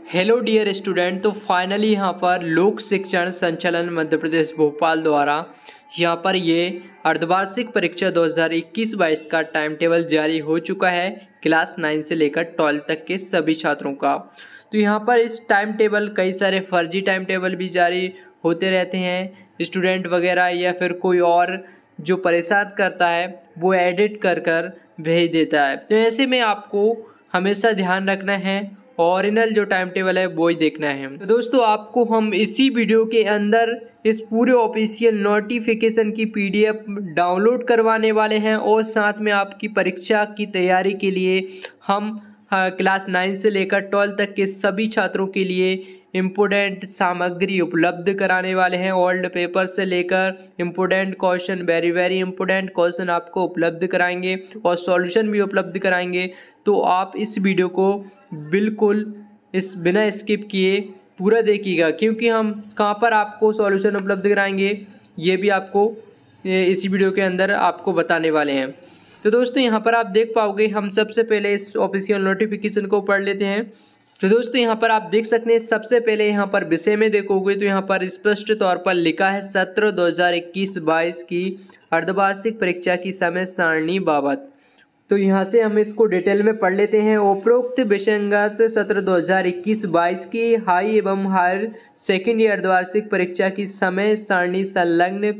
Hello dear student. तो finally यहाँ पर लोक शिक्षण संचालन मध्य प्रदेश भोपाल द्वारा यहाँ पर ये अर्धवार्षिक परीक्षा 2021-22 का टाइम टेबल जारी हो चुका है क्लास 9 से लेकर 12 तक के सभी छात्रों का। तो यहाँ पर इस टाइम टेबल कई सारे फर्जी टाइम टेबल भी जारी होते रहते हैं। स्टूडेंट वगैरह या फिर कोई और जो परेशान करता है वो एडिट कर कर भेज देता है। तो ऐसे में आपको हमेशा ध्यान रखना है, ओरिजिनल जो टाइम टेबल है वो ही देखना है। तो दोस्तों आपको हम इसी वीडियो के अंदर इस पूरे ऑफिशियल नोटिफिकेशन की पीडीएफ डाउनलोड करवाने वाले हैं और साथ में आपकी परीक्षा की तैयारी के लिए हम क्लास 9 से लेकर 12 तक के सभी छात्रों के लिए इम्पोर्टेंट सामग्री उपलब्ध कराने वाले हैं। ओल्ड पेपर से लेकर important question, very important question आपको उपलब्ध कराएंगे और सॉल्यूशन भी उपलब्ध कराएंगे। तो आप इस वीडियो को बिल्कुल बिना स्किप किए पूरा देखिएगा, क्योंकि हम कहाँ पर आपको सॉल्यूशन उपलब्ध कराएंगे ये भी आपको इसी वीडियो के अंदर आपको बताने वाले हैं। तो दोस्तों यहाँ पर आप देख पाओगे, हम सबसे पहले इस ऑफिशियल नोटिफिकेशन को पढ़ लेते हैं। तो दोस्तों यहाँ पर आप देख सकते हैं, सबसे पहले यहाँ पर विषय में देखोगे तो यहाँ पर स्पष्ट तौर पर लिखा है सत्र 2021-22 की अर्धवार्षिक परीक्षा की समय सारणी बाबत। तो यहाँ से हम इसको डिटेल में पढ़ लेते हैं। उपरोक्त विषयगत सत्र 2021-22 की हाई एवं हायर सेकेंड ईयर अर्धवार्षिक परीक्षा की समय सारणी संलग्न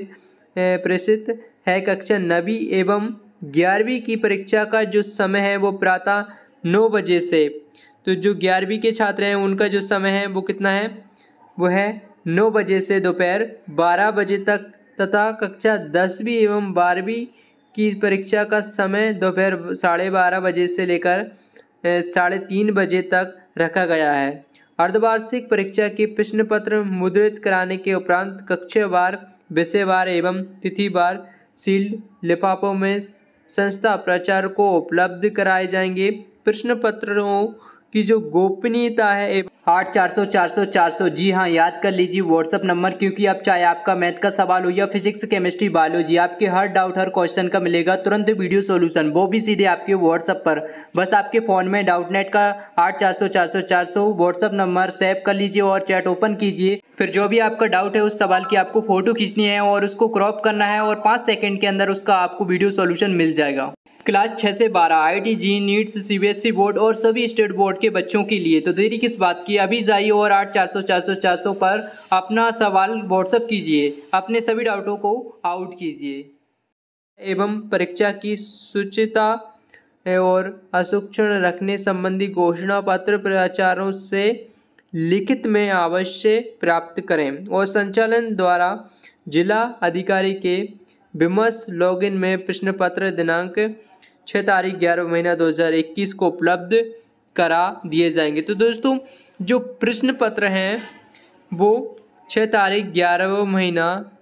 प्रेषित है। कक्षा 9वीं एवं 11वीं की परीक्षा का जो समय है वो प्रातः 9 बजे से, तो जो 11वीं के छात्र हैं उनका जो समय है वो कितना है, वो है 9 बजे से दोपहर 12 बजे तक, तथा कक्षा 10वीं एवं 12वीं की परीक्षा का समय दोपहर 12:30 बजे से लेकर 3:30 बजे तक रखा गया है। अर्धवार्षिक परीक्षा के प्रश्न पत्र मुद्रित कराने के उपरांत कक्षावार, विषयवार एवं तिथिवार सील्ड लिफाफों में संस्था प्रचार को उपलब्ध कराए जाएंगे। प्रश्न पत्रों की जो गोपनीयता है 8400 जी हाँ, याद कर लीजिए व्हाट्सअप नंबर, क्योंकि अब चाहे आपका मैथ का सवाल हो या फिजिक्स, केमिस्ट्री, बायोलॉजी, आपके हर डाउट हर क्वेश्चन का मिलेगा तुरंत वीडियो सॉल्यूशन, वो भी सीधे आपके व्हाट्सअप पर। बस आपके फ़ोन में डाउटनेट का 8400 व्हाट्सअप नंबर सेव कर लीजिए और चैट ओपन कीजिए। फिर जो भी आपका डाउट है उस सवाल की आपको फ़ोटो खींचनी है और उसको क्रॉप करना है और 5 सेकेंड के अंदर उसका आपको वीडियो सॉल्यूशन मिल जाएगा। क्लास 6 से 12 IIT-JEE नीट्स CBSE बोर्ड और सभी स्टेट बोर्ड के बच्चों के लिए। तो देरी किस बात की, अभी जाइए और 8400 पर अपना सवाल व्हाट्सअप कीजिए, अपने सभी डाउटों को आउट कीजिए। एवं परीक्षा की शुचिता और असुक्षण रखने संबंधी घोषणा पत्र प्राचार्यों से लिखित में अवश्य प्राप्त करें और संचालन द्वारा जिला अधिकारी के विमर्श लॉगिन में प्रश्न पत्र दिनांक 6 तारीख 11 महीना 2021 को उपलब्ध करा दिए जाएंगे। तो दोस्तों जो प्रश्न पत्र हैं वो 6 तारीख 11 महीना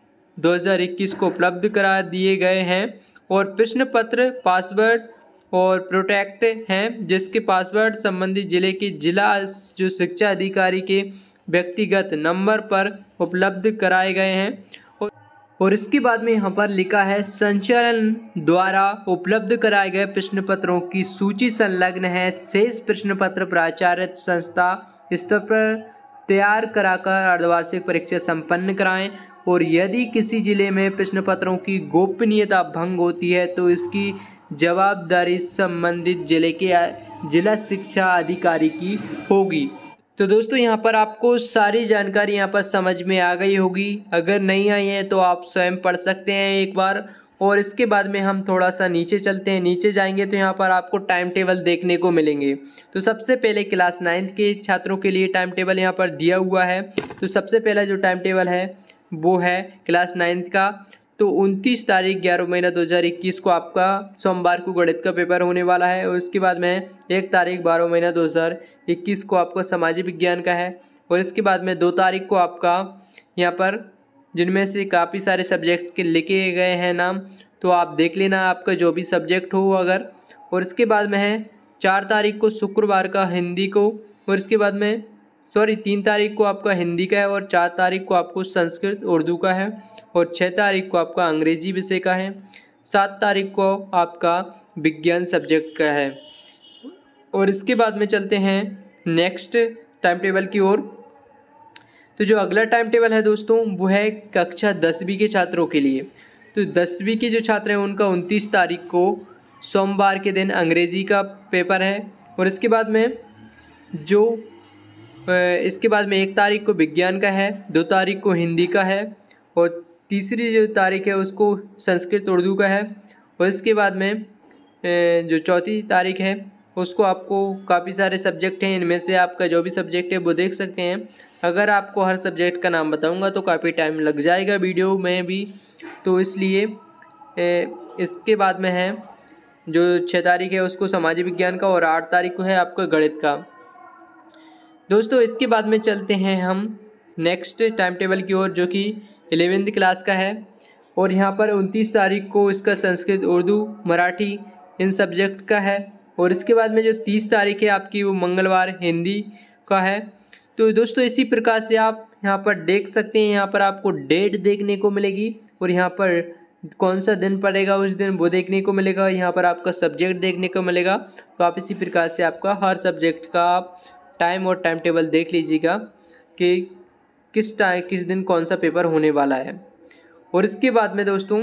2021 को उपलब्ध करा दिए गए हैं और प्रश्न पत्र पासवर्ड और प्रोटेक्ट हैं, जिसके पासवर्ड संबंधित जिले के जिला जो शिक्षा अधिकारी के व्यक्तिगत नंबर पर उपलब्ध कराए गए हैं। और इसके बाद में यहाँ पर लिखा है संचालन द्वारा उपलब्ध कराए गए प्रश्न पत्रों की सूची संलग्न है। शेष प्रश्न पत्र प्राचार्य संस्था स्तर पर तैयार कराकर अर्धवार्षिक परीक्षा संपन्न कराएं और यदि किसी जिले में प्रश्न पत्रों की गोपनीयता भंग होती है तो इसकी जवाबदारी संबंधित जिले के जिला शिक्षा अधिकारी की होगी। तो दोस्तों यहाँ पर आपको सारी जानकारी यहाँ पर समझ में आ गई होगी। अगर नहीं आई है तो आप स्वयं पढ़ सकते हैं एक बार। और इसके बाद में हम थोड़ा सा नीचे चलते हैं। नीचे जाएंगे तो यहाँ पर आपको टाइम टेबल देखने को मिलेंगे। तो सबसे पहले क्लास 9 के छात्रों के लिए टाइम टेबल यहाँ पर दिया हुआ है। तो सबसे पहला जो टाइम टेबल है वो है क्लास 9 का। तो 29 तारीख 11 महीना 2021 को आपका सोमवार को गणित का पेपर होने वाला है और उसके बाद में 1 तारीख 12 महीना 2021 को आपका सामाजिक विज्ञान का है और इसके बाद में 2 तारीख को आपका यहाँ पर, जिनमें से काफ़ी सारे सब्जेक्ट के लिखे गए हैं नाम, तो आप देख लेना आपका जो भी सब्जेक्ट हो अगर। और इसके बाद में है 4 तारीख को शुक्रवार का हिंदी को, और इसके बाद में 3 तारीख को आपका हिंदी का है और 4 तारीख को आपको संस्कृत उर्दू का है और 6 तारीख को आपका अंग्रेजी विषय का है, 7 तारीख को आपका विज्ञान सब्जेक्ट का है। और इसके बाद में चलते हैं नेक्स्ट टाइम टेबल की ओर। तो जो अगला टाइम टेबल है दोस्तों वो है कक्षा 10वीं के छात्रों के लिए। तो 10वीं के जो छात्र हैं उनका 29 तारीख को सोमवार के दिन अंग्रेज़ी का पेपर है, और इसके बाद में 1 तारीख को विज्ञान का है, 2 तारीख को हिंदी का है, और तीसरी जो तारीख है उसको संस्कृत उर्दू का है, और इसके बाद में जो चौथी तारीख है उसको आपको काफ़ी सारे सब्जेक्ट हैं, इनमें से आपका जो भी सब्जेक्ट है वो देख सकते हैं। अगर आपको हर सब्जेक्ट का नाम बताऊंगा तो काफ़ी टाइम लग जाएगा वीडियो में भी, तो इसलिए इसके बाद में है जो 6 तारीख है उसको सामाजिक विज्ञान का, और 8 तारीख को है आपका गणित का। दोस्तों इसके बाद में चलते हैं हम नेक्स्ट टाइम टेबल की ओर, जो कि 11वीं क्लास का है, और यहाँ पर 29 तारीख को इसका संस्कृत उर्दू मराठी इन सब्जेक्ट का है, और इसके बाद में जो 30 तारीख है आपकी वो मंगलवार हिंदी का है। तो दोस्तों इसी प्रकार से आप यहाँ पर देख सकते हैं, यहाँ पर आपको डेट देखने को मिलेगी, और यहाँ पर कौन सा दिन पड़ेगा उस दिन वो देखने को मिलेगा, यहाँ पर आपका सब्जेक्ट देखने को मिलेगा। तो आप इसी प्रकार से आपका हर सब्जेक्ट का टाइम और टाइम टेबल देख लीजिएगा कि किस दिन कौन सा पेपर होने वाला है। और इसके बाद में दोस्तों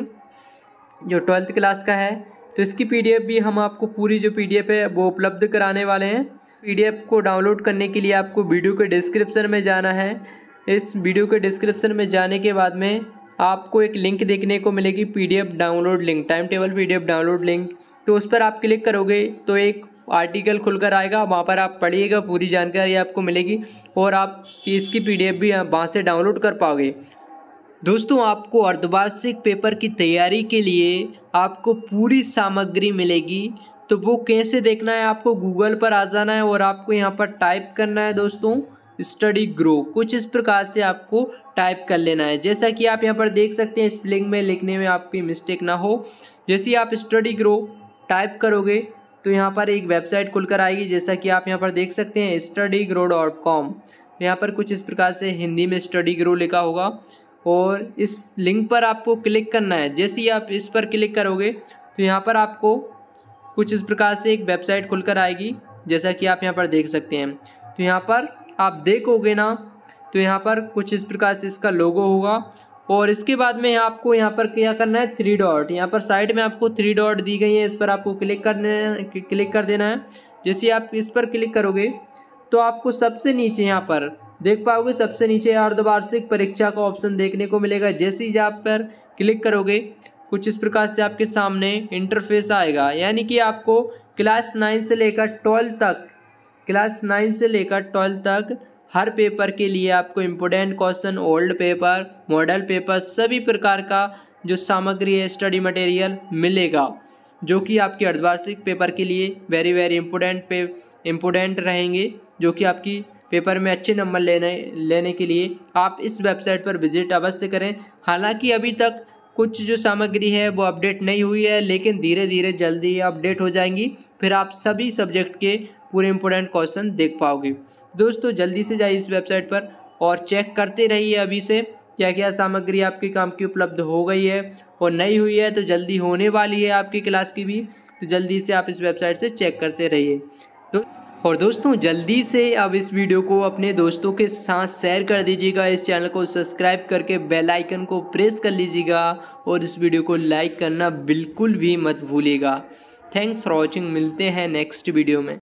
जो 12th क्लास का है तो इसकी PDF भी हम आपको पूरी जो PDF है वो उपलब्ध कराने वाले हैं। PDF को डाउनलोड करने के लिए आपको वीडियो के डिस्क्रिप्शन में जाना है। इस वीडियो के डिस्क्रिप्शन में जाने के बाद में आपको एक लिंक देखने को मिलेगी, PDF download link, time table PDF download link. तो उस पर आप क्लिक करोगे तो एक आर्टिकल खुलकर आएगा, वहाँ पर आप पढ़िएगा, पूरी जानकारी आपको मिलेगी और आप इसकी PDF भी वहाँ से डाउनलोड कर पाओगे। दोस्तों आपको अर्धवार्षिक पेपर की तैयारी के लिए आपको पूरी सामग्री मिलेगी। तो वो कैसे देखना है, आपको गूगल पर आ जाना है और आपको यहाँ पर टाइप करना है दोस्तों स्टडी ग्रो, कुछ इस प्रकार से आपको टाइप कर लेना है। जैसा कि आप यहाँ पर देख सकते हैं स्पेलिंग में लिखने में आपकी मिस्टेक ना हो। जैसे ही आप स्टडी ग्रो टाइप करोगे तो यहाँ पर एक वेबसाइट खुलकर आएगी, जैसा कि आप यहाँ पर देख सकते हैं studygrow.com। यहाँ पर कुछ इस प्रकार से हिंदी में स्टडी ग्रो लिखा होगा और इस लिंक पर आपको क्लिक करना है। जैसे ही आप इस पर क्लिक करोगे तो यहाँ पर आपको कुछ इस प्रकार से एक वेबसाइट खुलकर आएगी, जैसा कि आप यहाँ पर देख सकते हैं। तो यहाँ पर आप देखोगे ना तो यहाँ पर कुछ इस प्रकार से इसका लोगो होगा, और इसके बाद में आपको यहाँ पर क्या करना है 3 डॉट, यहाँ पर साइड में आपको 3 डॉट दी गई है, इस पर आपको क्लिक कर देना है। जैसे आप इस पर क्लिक करोगे तो आपको सबसे नीचे यहाँ पर देख पाओगे, सबसे नीचे अर्धवार्षिक परीक्षा का ऑप्शन देखने को मिलेगा। जैसे ही आप पर क्लिक करोगे कुछ इस प्रकार से आपके सामने इंटरफेस आएगा, यानी कि आपको क्लास 9 से लेकर 12 तक हर पेपर के लिए आपको important question, old paper, model paper, सभी प्रकार का जो सामग्री है स्टडी मटेरियल मिलेगा, जो कि आपके अर्धवार्षिक पेपर के लिए वेरी इम्पोर्टेंट रहेंगे, जो कि आपकी पेपर में अच्छे नंबर लेने के लिए आप इस वेबसाइट पर विजिट अवश्य करें। हालांकि अभी तक कुछ जो सामग्री है वो अपडेट नहीं हुई है, लेकिन धीरे धीरे जल्दी अपडेट हो जाएंगी, फिर आप सभी सब्जेक्ट के पूरे इंपॉर्टेंट क्वेश्चन देख पाओगे। दोस्तों जल्दी से जाइए इस वेबसाइट पर और चेक करते रहिए अभी से क्या क्या सामग्री आपके काम की उपलब्ध हो गई है और नहीं हुई है, तो जल्दी होने वाली है आपकी क्लास की भी, तो जल्दी से आप इस वेबसाइट से चेक करते रहिए। और दोस्तों जल्दी से अब इस वीडियो को अपने दोस्तों के साथ शेयर कर दीजिएगा, इस चैनल को सब्सक्राइब करके बेल आइकन को प्रेस कर लीजिएगा और इस वीडियो को लाइक करना बिल्कुल भी मत भूलिएगा। थैंक्स फॉर वॉचिंग, मिलते हैं नेक्स्ट वीडियो में।